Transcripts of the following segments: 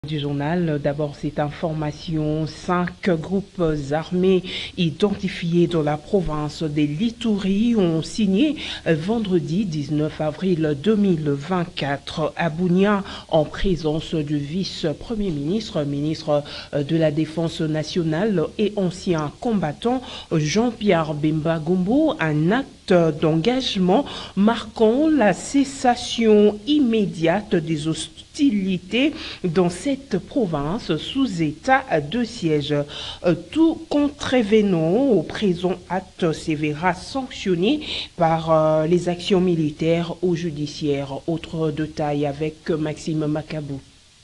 Du journal, d'abord cette information, 5 groupes armés identifiés dans la province des Lituri ont signé vendredi 19 avril 2024 à Bunia en présence du vice-premier ministre, ministre de la Défense nationale et ancien combattant Jean-Pierre Bemba Gombo, un acte d'engagement marquant la cessation immédiate des hostilités dans cette province sous état de siège. Tout contrevenant au présent acte se verra sanctionné par les actions militaires ou judiciaires. Autre détail avec Maxime Macabou.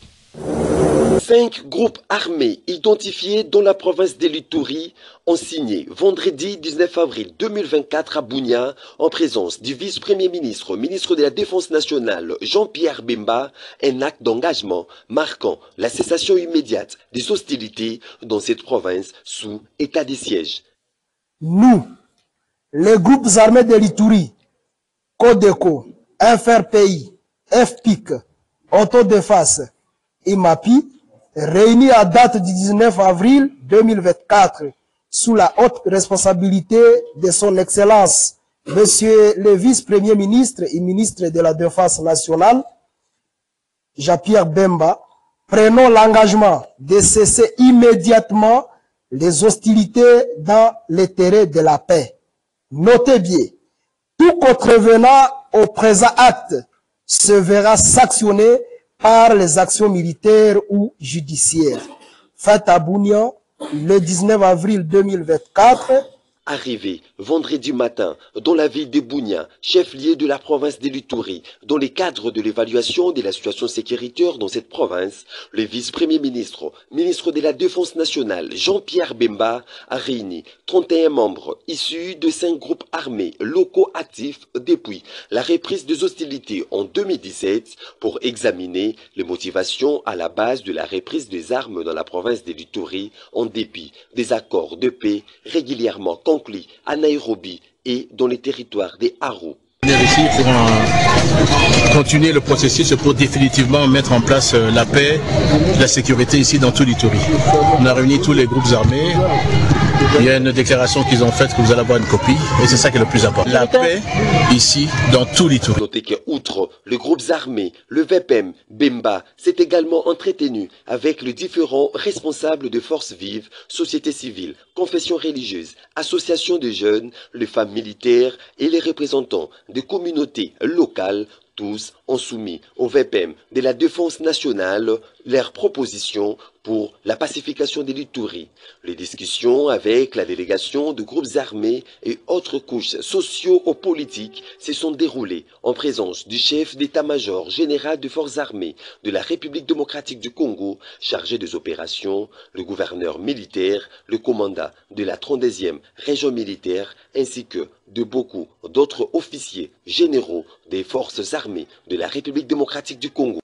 5 groupes armés identifiés dans la province de l'Ituri ont signé vendredi 19 avril 2024 à Bunia en présence du vice-premier ministre, ministre de la Défense nationale Jean-Pierre Bemba, un acte d'engagement marquant la cessation immédiate des hostilités dans cette province sous état de siège. Nous, les groupes armés de l'Ituri, Codeco, FRPI, FPIC, Autodefense, IMAPI, réunis à date du 19 avril 2024 sous la haute responsabilité de son Excellence, Monsieur le vice-premier ministre et ministre de la Défense nationale, Jean-Pierre Bemba, prenons l'engagement de cesser immédiatement les hostilités dans les terrains de la paix. Notez bien, tout contrevenant au présent acte se verra sanctionné par les actions militaires ou judiciaires. Faites à Bunia le 19 avril 2024. Arrivé vendredi matin dans la ville de Bunia, chef-lieu de la province de l'Ituri, dans le cadre de l'évaluation de la situation sécuritaire dans cette province, le vice-premier ministre, ministre de la Défense nationale, Jean-Pierre Bemba, a réuni 31 membres issus de 5 groupes armés locaux actifs depuis la reprise des hostilités en 2017 pour examiner les motivations à la base de la reprise des armes dans la province de l'Ituri en dépit des accords de paix régulièrement conclus à Nairobi et dans les territoires des Aru. Ici pour continuer le processus pour définitivement mettre en place la paix, la sécurité ici dans tout l'Ituri. On a réuni tous les groupes armés. Il y a une déclaration qu'ils ont faite que vous allez avoir une copie et c'est ça qui est le plus important. La paix ici dans tout l'Ituri. Notez qu'outre les groupes armés, le VPM Bemba s'est également entretenu avec les différents responsables de forces vives, société civile, confessions religieuses, associations de jeunes, les femmes militaires et les représentants des communautés locales. Tous ont soumis au VPM de la Défense nationale leurs propositions pour la pacification de l'Ituri. Les discussions avec la délégation de groupes armés et autres couches socio-politiques se sont déroulées en présence du chef d'état-major général des forces armées de la République démocratique du Congo, chargé des opérations, le gouverneur militaire, le commandant de la 32e région militaire, ainsi que de beaucoup d'autres officiers généraux des forces armées de la République démocratique du Congo.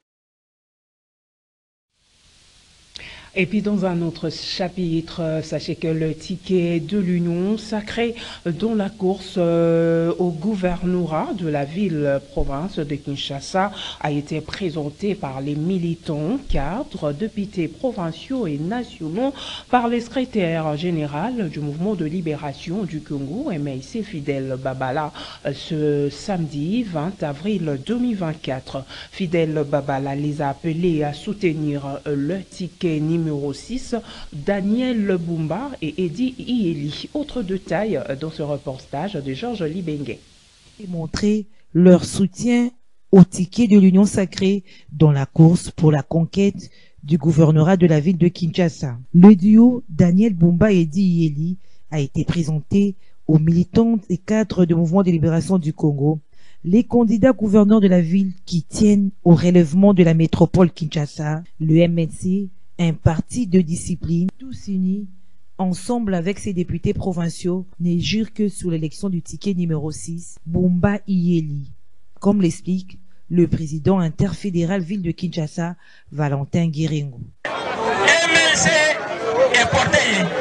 Et puis dans un autre chapitre, sachez que le ticket de l'Union sacré dans la course au gouvernorat de la ville-province de Kinshasa a été présenté par les militants, cadres, députés provinciaux et nationaux, par le secrétaire général du mouvement de libération du Congo, MLC Fidèle Babala, ce samedi 20 avril 2024. Fidèle Babala les a appelés à soutenir le ticket numéro 6, Daniel Bumba et Eddie Ieli. Autre détail dans ce reportage de Georges Libengue. Et montrer leur soutien au ticket de l'Union sacrée dans la course pour la conquête du gouvernorat de la ville de Kinshasa. Le duo Daniel Bumba et Eddie Ieli a été présenté aux militants et cadres du mouvement de libération du Congo, les candidats gouverneurs de la ville qui tiennent au relèvement de la métropole Kinshasa, le MNC, un parti de discipline, tous unis, ensemble avec ses députés provinciaux, ne jurent que sur l'élection du ticket numéro 6, Bumba Ieli, comme l'explique le président interfédéral ville de Kinshasa, Valentin Guiringo. MLC est porté.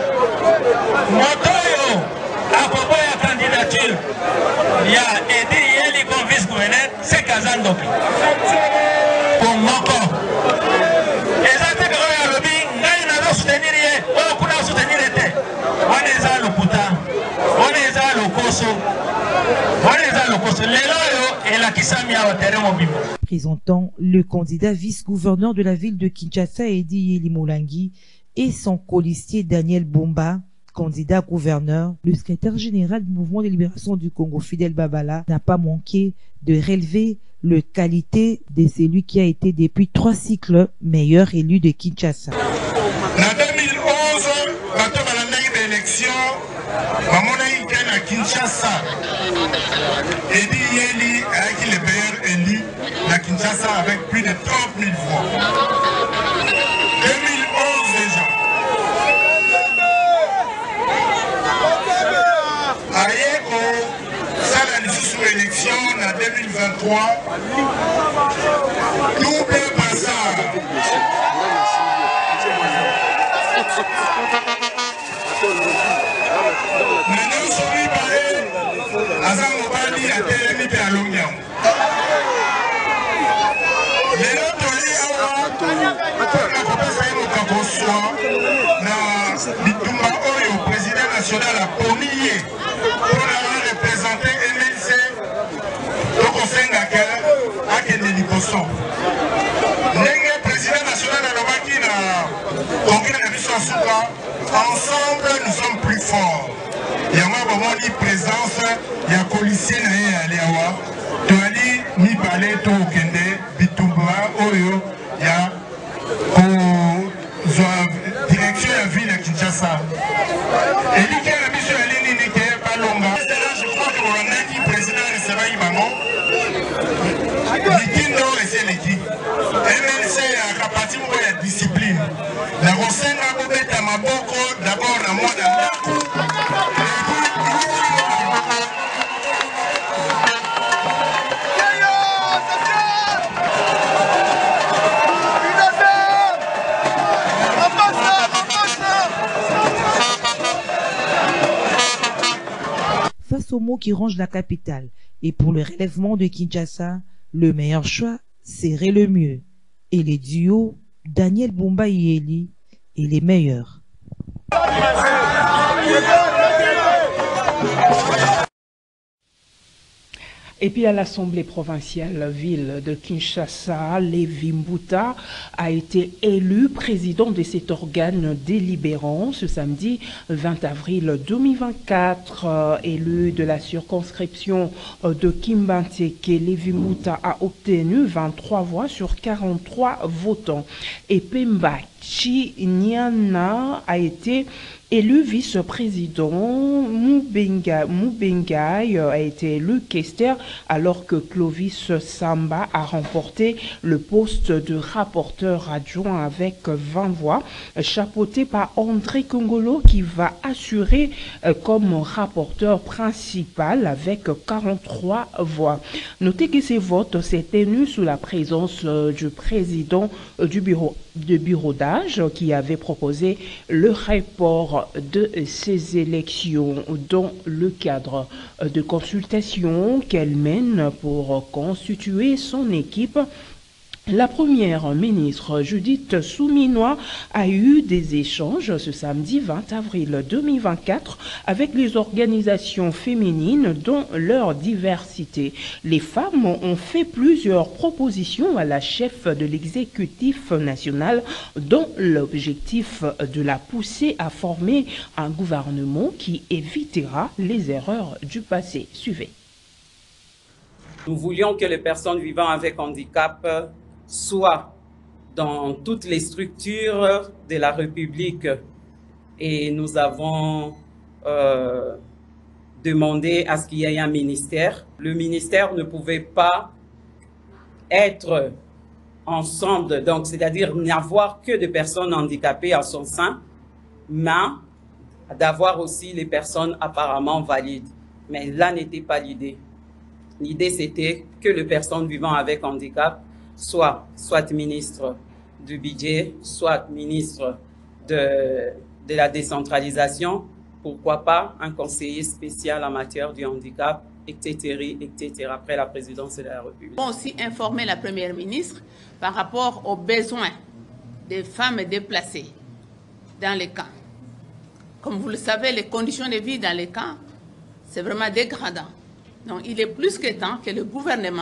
Motoyo, à propos de la candidature, il y a Eddie Ieli comme vice-gouverneur, c'est Kazandoki. Pour Moko. Et ça Présentant le candidat vice-gouverneur de la ville de Kinshasa, Edi Yeli Molangi, et son colistier Daniel Bomba, candidat gouverneur, le secrétaire général du mouvement de libération du Congo, Fidel Babala, n'a pas manqué de relever la qualité de celui qui a été depuis 3 cycles meilleur élu de Kinshasa. En 2011, quand on a eu l'élection, à Kinshasa, Edi Yeli a été le meilleur élu à Kinshasa avec plus de 30 000 voix. 2011 déjà. Ayeko, ça la sous élection en 2023, double passage. Maintenant, celui parlé, Azam Obadi a télé à Longyang. Les autres, le président national a promis pour représenter MLC au conseil à Kennedy Bosson. Le président national a remarqué dans le congrès de l'Union. Ensemble, nous sommes plus forts. Il y a moi dit présence, il y a policier à Léawa, Toali, ni balé, to Kende, Bitumba, Oyo, il y a direction de la ville de Kinshasa. Et il y a la mission de l'île qui n'est pas longue. Je crois que le président recevra Ibango. Likindo et c'est l'équipe. MLC a capacité de la discipline. La Rosenga Bobeta Maboko, d'abord la mois d'Amdakou. Face aux mots qui rongent la capitale et pour le relèvement de Kinshasa, le meilleur choix serait le mieux. Et les duos Daniel Bomba Yeli est les meilleurs. Et puis à l'Assemblée provinciale ville de Kinshasa, Lévi Mbuta a été élu président de cet organe délibérant ce samedi 20 avril 2024. Élu de la circonscription de Kimbanteke, Lévi Mbuta a obtenu 23 voix sur 43 votants. Et Pemba Chinyana a été élu vice-président. Mubengai a été élu questeur alors que Clovis Samba a remporté le poste de rapporteur adjoint avec 20 voix, chapeauté par André Kongolo qui va assurer comme rapporteur principal avec 43 voix. Notez que ces votes s'est tenu sous la présence du président du bureau d'âge qui avait proposé le report de ces élections dans le cadre de consultations qu'elle mène pour constituer son équipe. La première ministre Judith Souminois a eu des échanges ce samedi 20 avril 2024 avec les organisations féminines dans leur diversité. Les femmes ont fait plusieurs propositions à la chef de l'exécutif national dont l'objectif de la pousser à former un gouvernement qui évitera les erreurs du passé. Suivez. Nous voulions que les personnes vivant avec handicap soit dans toutes les structures de la République et nous avons demandé à ce qu'il y ait un ministère. Le ministère ne pouvait pas être ensemble, donc c'est-à-dire n'avoir que des personnes handicapées à son sein, mais d'avoir aussi les personnes apparemment valides. Mais là n'était pas l'idée. L'idée c'était que les personnes vivant avec handicap soit ministre du budget, soit ministre de la décentralisation, pourquoi pas un conseiller spécial en matière du handicap, etc., après la présidence de la République. Nous avons aussi informé la Première ministre par rapport aux besoins des femmes déplacées dans les camps. Comme vous le savez, les conditions de vie dans les camps, c'est vraiment dégradant. Donc il est plus que temps que le gouvernement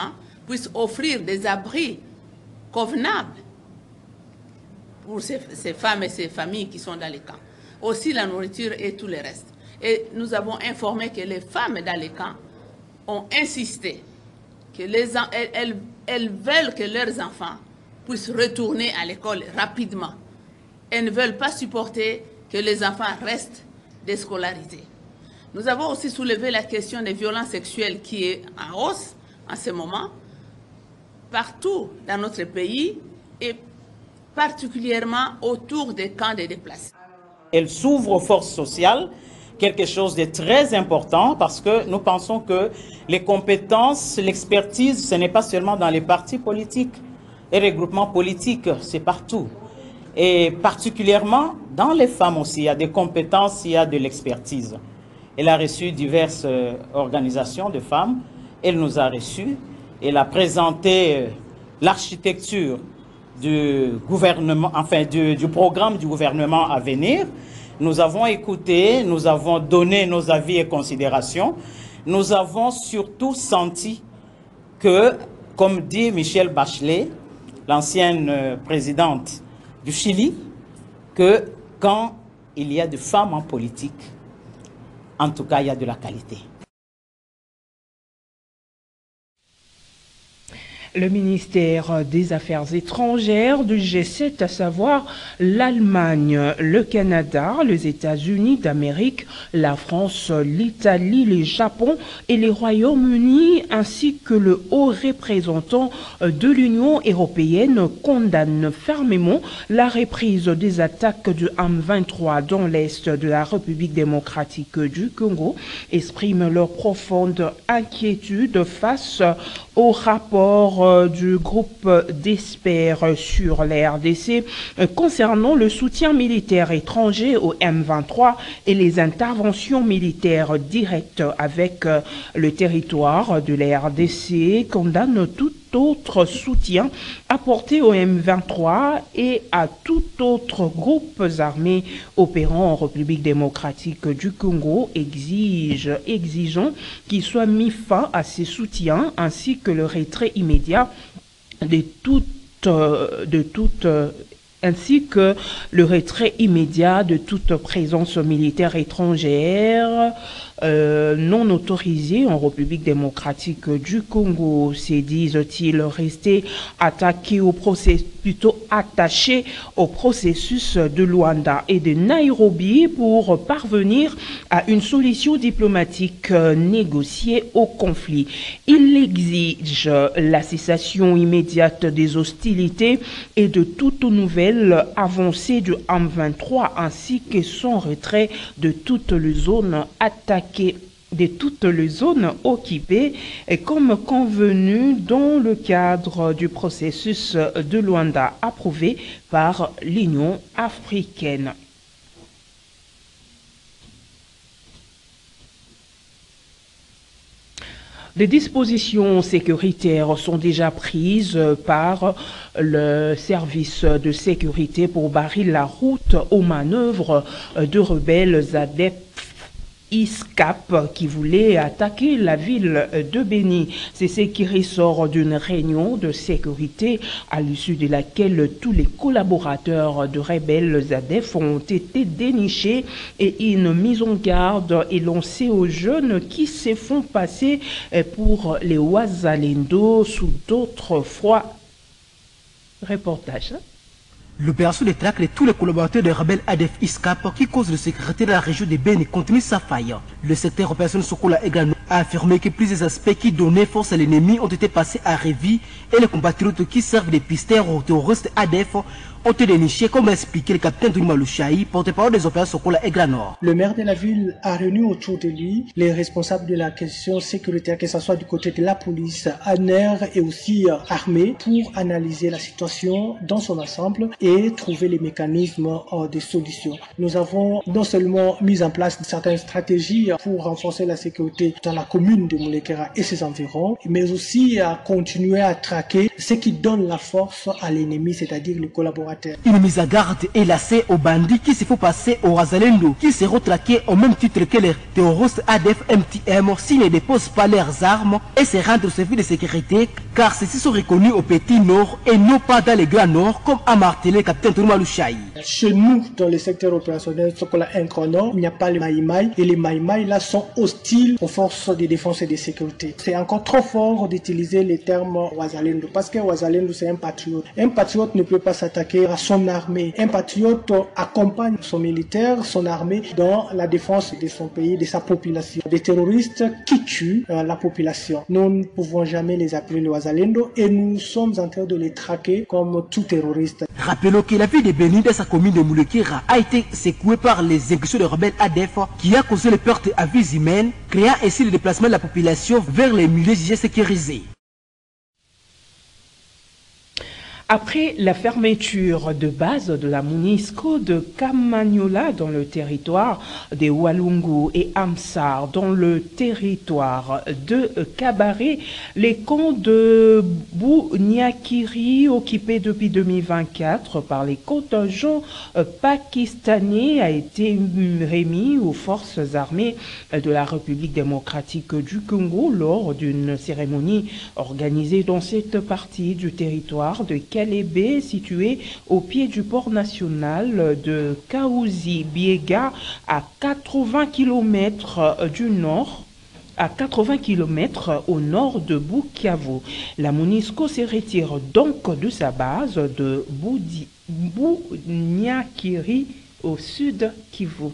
puisse offrir des abris convenables pour ces femmes et ces familles qui sont dans les camps. Aussi la nourriture et tout le reste. Et nous avons informé que les femmes dans les camps ont insisté que elles veulent que leurs enfants puissent retourner à l'école rapidement. Elles ne veulent pas supporter que les enfants restent déscolarisés. Nous avons aussi soulevé la question des violences sexuelles qui est en hausse en ce moment, partout dans notre pays et particulièrement autour des camps de déplacés. Elle s'ouvre aux forces sociales, quelque chose de très important parce que nous pensons que les compétences, l'expertise, ce n'est pas seulement dans les partis politiques et regroupements politiques, c'est partout. Et particulièrement dans les femmes aussi, il y a des compétences, il y a de l'expertise. Elle a reçu diverses organisations de femmes, elle nous a reçus, elle a présenté l'architecture du gouvernement, enfin du programme du gouvernement à venir. Nous avons écouté, nous avons donné nos avis et considérations. Nous avons surtout senti que, comme dit Michelle Bachelet, l'ancienne présidente du Chili, que quand il y a des femmes en politique, en tout cas, il y a de la qualité. Le ministère des Affaires étrangères du G7, à savoir l'Allemagne, le Canada, les États-Unis d'Amérique, la France, l'Italie, le Japon et les Royaumes-Unis, ainsi que le haut représentant de l'Union européenne, condamnent fermement la reprise des attaques du M23 dans l'est de la République démocratique du Congo, expriment leur profonde inquiétude face au rapport du groupe d'experts sur la RDC concernant le soutien militaire étranger au M23 et les interventions militaires directes avec le territoire de la RDC, condamne tout autre soutien apporté au M23 et à tout autre groupe armé opérant en République démocratique du Congo, exigeant qu'il soit mis fin à ces soutiens ainsi que le retrait immédiat de toute présence militaire étrangère non autorisée en République démocratique du Congo. C'est, disent-ils, rester attachés au processus de Luanda et de Nairobi pour parvenir à une solution diplomatique négociée au conflit. Il exige la cessation immédiate des hostilités et de toute nouvelle avancée du M23 ainsi que son retrait de toutes les zones occupées et comme convenu dans le cadre du processus de Luanda approuvé par l'Union africaine. Des dispositions sécuritaires sont déjà prises par le service de sécurité pour barrer la route aux manœuvres de rebelles adeptes ISCAP qui voulait attaquer la ville de Béni. C'est ce qui ressort d'une réunion de sécurité à l'issue de laquelle tous les collaborateurs de rebelles ADF ont été dénichés et une mise en garde est lancée aux jeunes qui se font passer pour les Ouazalendo sous d'autres fois. Reportage. L'opération de traque de tous les collaborateurs des rebelles ADF ISCAP qui cause de sécurité dans la région de Béni continue sa faille. Le secteur opération Sokola Egrano a affirmé que plusieurs aspects qui donnaient force à l'ennemi ont été passés à Révi et les compatriotes qui servent de pisteurs aux terroristes ADF ont été dénichés, comme l'a expliqué le capitaine Douma Louchaï, porte-parole des opérations Sokola Egrano. Le maire de la ville a réuni autour de lui les responsables de la question sécuritaire, que ce soit du côté de la police, ANER et aussi armée, pour analyser la situation dans son ensemble et trouver les mécanismes de solution. Nous avons non seulement mis en place certaines stratégies pour renforcer la sécurité dans la commune de Moulekera et ses environs, mais aussi à continuer à traquer ce qui donne la force à l'ennemi, c'est-à-dire les collaborateurs terre. Une mise à garde est lancée aux bandits qui se font passer aux Wazalendo, qui seront traqués au même titre que les terroristes ADF-MTM s'ils ne déposent pas leurs armes et se rendent au service de sécurité, car ceux-ci sont reconnus au Petit Nord et non pas dans les Grands Nord, comme a martelé le capitaine Tourma Louchaï. Chez nous, dans le secteur opérationnel Sokola 1 Grand Nord, il n'y a pas les Maïmaï, et les Maïmaï là sont hostiles aux forces de défense et de sécurité. C'est encore trop fort d'utiliser les termes Wazalendo, parce que Wazalendo c'est un patriote. Un patriote ne peut pas s'attaquer à son armée. Un patriote accompagne son militaire, son armée dans la défense de son pays, de sa population. Des terroristes qui tuent la population. Nous ne pouvons jamais les appeler les Wazalendo et nous sommes en train de les traquer comme tout terroriste. Rappelons que la ville de Béni dans sa commune de Moulekira a été secouée par les incursions de rebelles ADF qui a causé les pertes à vies humaines, créant ainsi le déplacement de la population vers les milieux jugés sécurisés. Après la fermeture de base de la MONUSCO de Kamanyola dans le territoire de Walungu et Amsar dans le territoire de Kabaré, les camps de Bouniakiri occupés depuis 2024 par les contingents pakistanais a été remis aux forces armées de la République démocratique du Congo lors d'une cérémonie organisée dans cette partie du territoire de Kalébé, situé au pied du port national de Kaouzi-Biega, à 80 km du nord. À 80 km au nord de Bukavu. La MONUSCO se retire donc de sa base de Bouniakiri au sud Kivu.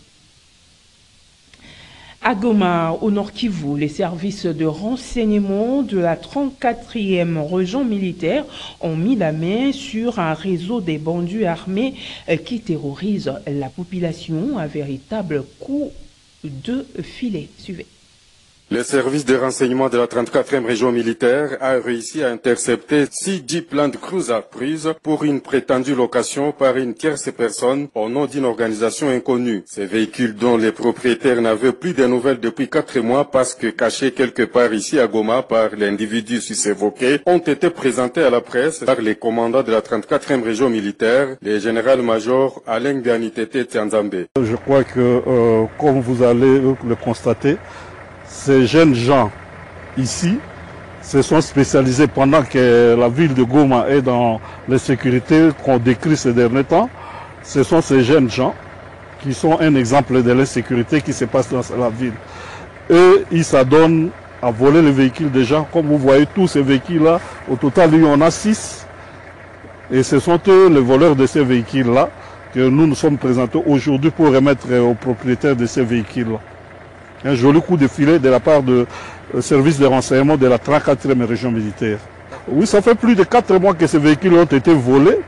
À Goma, au nord Kivu, les services de renseignement de la 34e région militaire ont mis la main sur un réseau des bandits armés qui terrorisent la population, un véritable coup de filet. Suivez. Le service de renseignement de la 34e région militaire a réussi à intercepter 6 Jeep Land Cruiser prises pour une prétendue location par une tierce personne au nom d'une organisation inconnue. Ces véhicules dont les propriétaires n'avaient plus de nouvelles depuis 4 mois parce que cachés quelque part ici à Goma par l'individu susévoqué ont été présentés à la presse par les commandants de la 34e région militaire, le général-major Alain Bianitete Tianzambe. Je crois que, comme vous allez le constater, ces jeunes gens ici se sont spécialisés pendant que la ville de Goma est dans les sécurités qu'on décrit ces derniers temps. Ce sont ces jeunes gens qui sont un exemple de l'insécurité qui se passe dans la ville. Eux, ils s'adonnent à voler les véhicules des gens. Comme vous voyez tous ces véhicules-là, au total, il y en a 6. Et ce sont eux les voleurs de ces véhicules-là que nous nous sommes présentés aujourd'hui pour remettre aux propriétaires de ces véhicules-là. Un joli coup de filet de la part du service de renseignement de la 34e région militaire. Oui, ça fait plus de 4 mois que ces véhicules ont été volés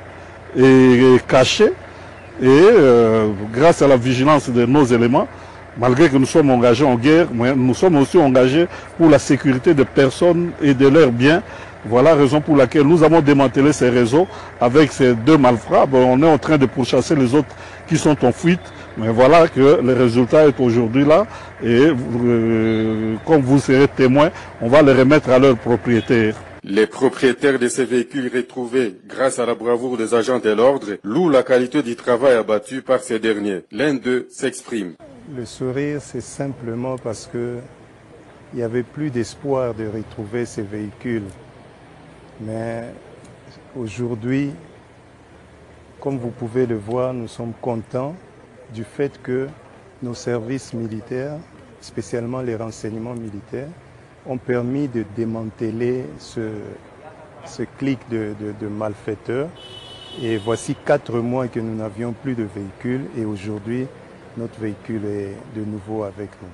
et cachés. Et grâce à la vigilance de nos éléments, malgré que nous sommes engagés en guerre, nous sommes aussi engagés pour la sécurité des personnes et de leurs biens. Voilà la raison pour laquelle nous avons démantelé ces réseaux avec ces 2 malfrats. On est en train de pourchasser les autres qui sont en fuite. Mais voilà que le résultat est aujourd'hui là et comme vous serez témoins, on va les remettre à leurs propriétaires. Les propriétaires de ces véhicules retrouvés grâce à la bravoure des agents de l'ordre louent la qualité du travail abattu par ces derniers. L'un d'eux s'exprime. Le sourire, c'est simplement parce que il n'y avait plus d'espoir de retrouver ces véhicules. Mais aujourd'hui, comme vous pouvez le voir, nous sommes contents du fait que nos services militaires, spécialement les renseignements militaires, ont permis de démanteler ce clique de malfaiteurs. Et voici 4 mois que nous n'avions plus de véhicules et aujourd'hui, notre véhicule est de nouveau avec nous.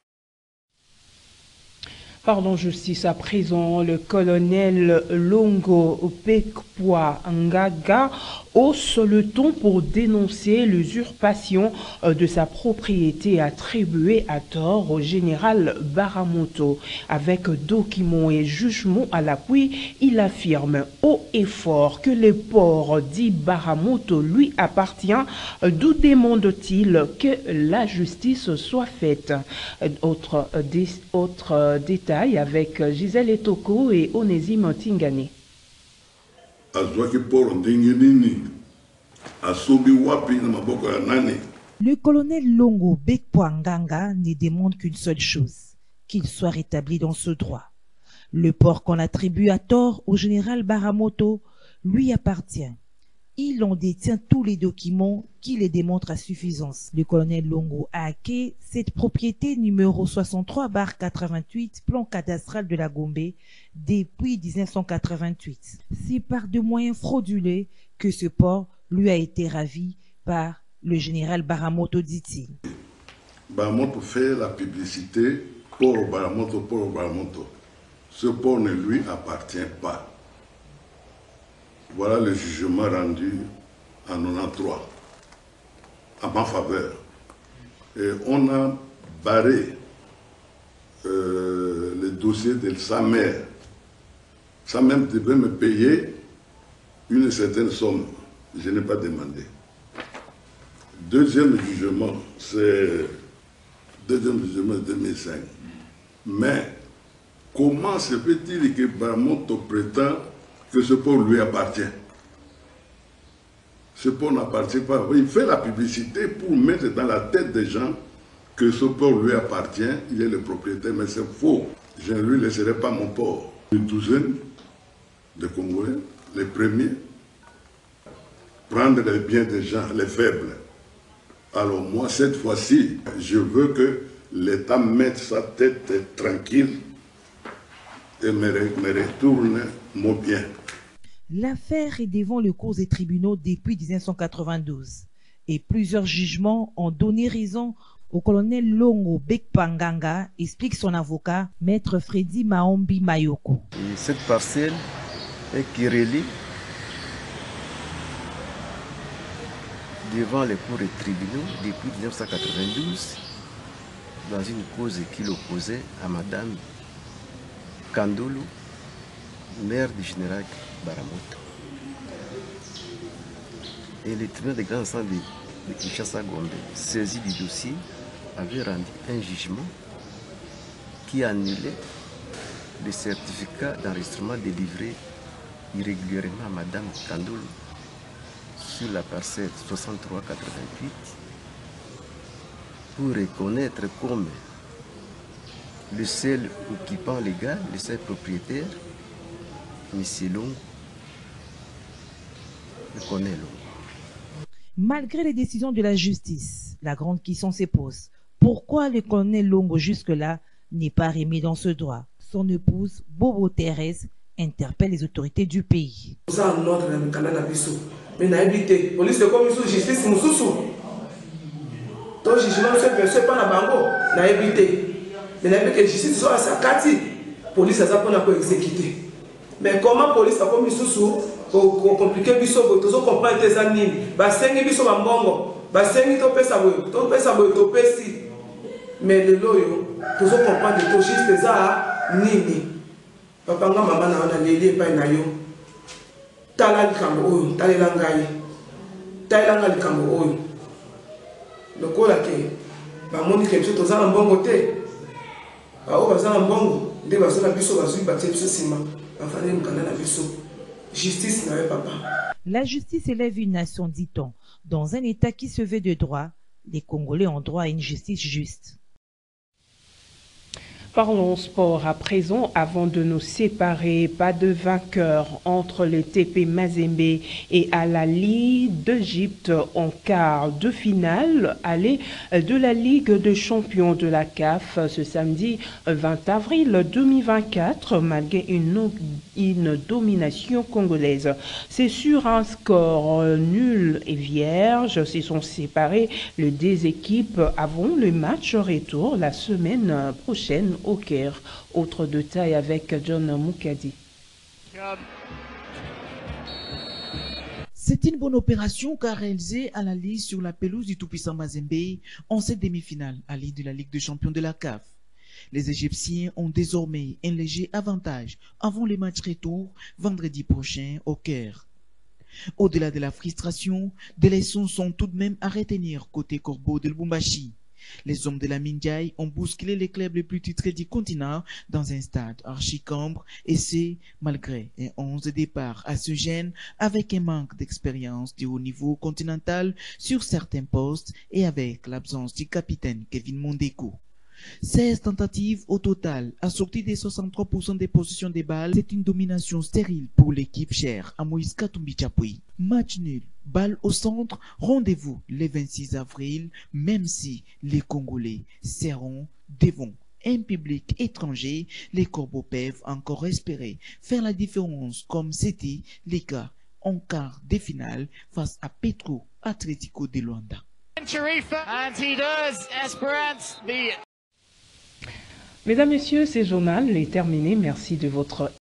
Pardon, justice à présent, le colonel Longo Pekpoa Ngaga hausse le ton pour dénoncer l'usurpation de sa propriété attribuée à tort au général Baramoto. Avec documents et jugements à l'appui, il affirme haut et fort que le port dit Baramoto lui appartient. D'où demande-t-il que la justice soit faite? Autre détail avec Gisèle Etoko et Onésime Tingane. azwaki poro ndenge nini Le colonel Longo Bekpoanganga ne demande qu'une seule chose, qu'il soit rétabli dans ce droit. Le port qu'on attribue à tort au général Baramoto lui appartient. Il en détient tous les documents qui les démontrent à suffisance. Le colonel Longo a acquis cette propriété numéro 63/88, plan cadastral de la Gombe, depuis 1988. C'est par de moyens frauduleux que ce port lui a été ravi par le général Baramoto, dit-il. Baramoto fait la publicité pour Baramoto. Ce port ne lui appartient pas. Voilà le jugement rendu en 93 en ma faveur. Et on a barré le dossier de sa mère. Sa mère devait me payer une certaine somme. Je n'ai pas demandé. Deuxième jugement, c'est 2005. Mais comment se fait-il que Baramoto prétend que ce port lui appartient? Ce port n'appartient pas. Il fait la publicité pour mettre dans la tête des gens que ce port lui appartient, il est le propriétaire, mais c'est faux. Je ne lui laisserai pas mon port. Une douzaine de Congolais, les premiers, prendre les biens des gens, les faibles. Alors moi, cette fois-ci, je veux que l'État mette sa tête tranquille et me retourne mon bien. L'affaire est devant le cours des tribunaux depuis 1992 et plusieurs jugements ont donné raison au colonel Longo Bekpoanganga, explique son avocat, maître Freddy Maombi Mayoko. Et cette parcelle est querellée devant les cours des tribunaux depuis 1992 dans une cause qu'il opposait à Madame Kandolo, mère du général Baramoto. Et le tribunal de grande instance de Kinshasa-Gombe, saisi du dossier, avait rendu un jugement qui annulait le certificat d'enregistrement délivré irrégulièrement à Madame Kandolo sur la parcelle 6388 pour reconnaître comme le seul occupant légal, le seul propriétaire, M. Longo, le colonel Longo. Malgré les décisions de la justice, la grande question se pose. Pourquoi le colonel Longo jusque-là n'est pas remis dans ce droit? Son épouse, Bobo Thérèse, interpelle les autorités du pays. Mais comment la police a commis sous compliqué biso to comprendre tes années basengi biso bambongo basengi to pesa to pesi mais le loyo to comprendre to juste ça nini papa nga mama na leli pa na yo tala likambo oyo talela ngai talela likambo oyo lokola ke bamoni ke biso to za mbongo te ba o baza mbongo nde bazona biso bazui batie biso sima. La justice élève une nation, dit-on. Dans un État qui se veut de droit, les Congolais ont droit à une justice juste. Parlons sport à présent avant de nous séparer. Pas de vainqueur entre le TP Mazembe et Al Ahly d'Égypte en quart de finale aller de la Ligue des champions de la CAF ce samedi 20 avril 2024 malgré une domination congolaise. C'est sur un score nul et vierge. Se sont séparés les deux équipes avant le match retour la semaine prochaine au Caire. Autre détail avec John Moukadi. C'est une bonne opération qu'a réalisé Al Ahly sur la pelouse du tout-puissant Mazembe en cette demi-finale à l'île de la Ligue des champions de la CAF. Les Égyptiens ont désormais un léger avantage avant les matchs retour vendredi prochain au Caire. Au-delà de la frustration, des leçons sont tout de même à retenir côté Corbeau de Lubumbashi. Les hommes de la Mindiaï ont bousculé les clubs les plus titrés du continent dans un stade archi-cambre, et c'est malgré un 11 de départ à ce gène, avec un manque d'expérience du haut niveau continental sur certains postes et avec l'absence du capitaine Kevin Mondeko. 16 tentatives au total, assorties des 63% des possessions des balles. C'est une domination stérile pour l'équipe chère à Moïse Katumbi Chapoui. Match nul, balle au centre, rendez-vous le 26 avril, même si les Congolais seront devant un public étranger, les Corbeaux peuvent encore espérer faire la différence comme c'était le cas en quart de finale face à Petro Atlético de Luanda. Mesdames, Messieurs, ce journal est terminé. Merci de votre